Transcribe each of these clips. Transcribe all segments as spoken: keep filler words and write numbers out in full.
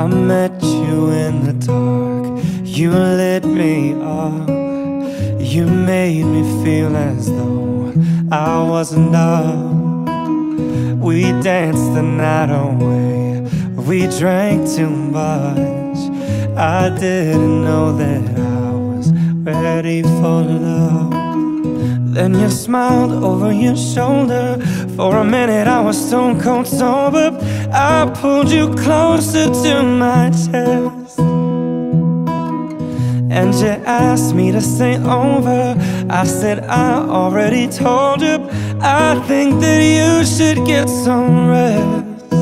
I met you in the dark, you lit me up. You made me feel as though I wasn't up. We danced the night away, we drank too much. I didn't know that I was ready for love. Then you smiled over your shoulder. For a minute I was stone cold sober. I pulled you closer to my chest, and you asked me to stay over. I said I already told you. I think that you should get some rest.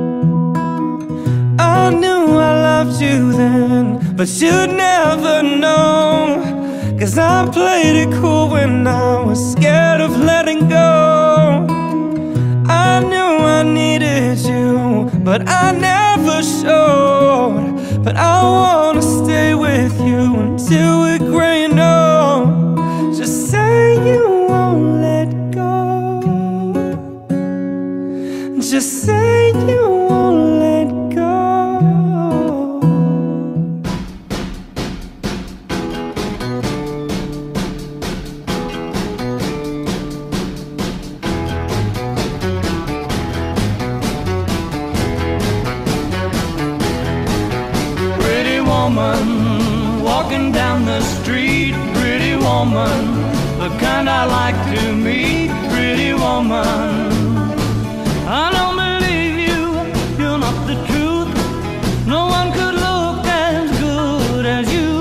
I knew I loved you then, but you'd never know, 'cause I played it cool when I was scared of letting go. I knew I needed you, but I never showed. But I wanna stay with you until we're gray and old. Just say you won't let go. Just say you won't let go. Woman, walking down the street, pretty woman, the kind I like to meet, pretty woman. I don't believe you, you're not the truth. No one could look as good as you.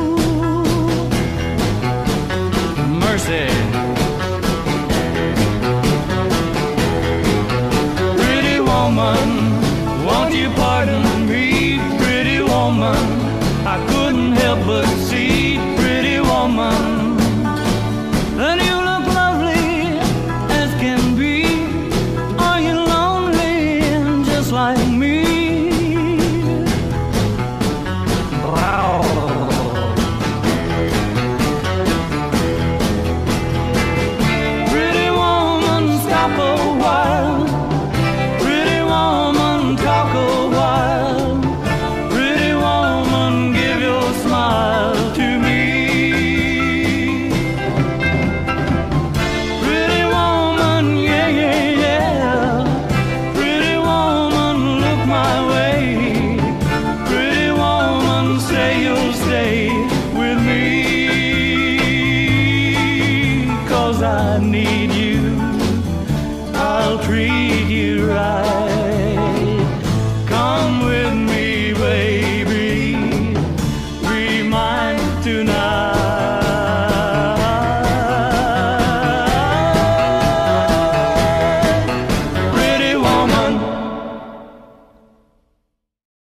Mercy. Pretty woman, won't you pardon me, pretty woman?